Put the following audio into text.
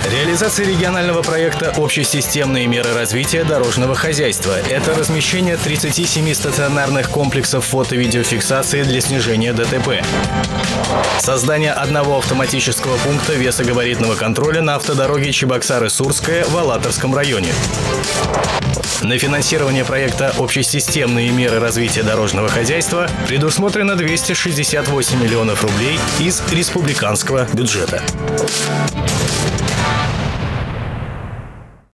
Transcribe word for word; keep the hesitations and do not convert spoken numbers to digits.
Реализация регионального проекта «Общесистемные меры развития дорожного хозяйства» – это размещение тридцати семи стационарных комплексов фото-видеофиксации для снижения ДТП. Создание одного автоматического пункта весогабаритного контроля на автодороге Чебоксары-Сурская в Алаторском районе. На финансирование проекта «Общесистемные меры развития дорожного хозяйства» предусмотрено двести шестьдесят восемь миллионов рублей из республиканского бюджета.